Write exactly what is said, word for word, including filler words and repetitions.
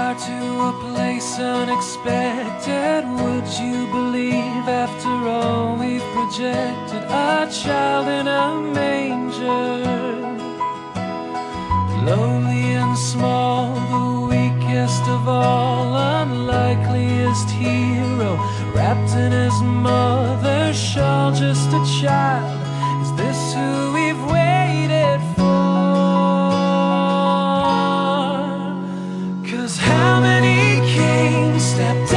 far to a place unexpected. Would you believe after all we've projected? A child in a manger, lowly and small, the weakest of all, unlikeliest hero, wrapped in his mother's shawl. Just a child, is this who we've waited for? 'Cause how many kings stepped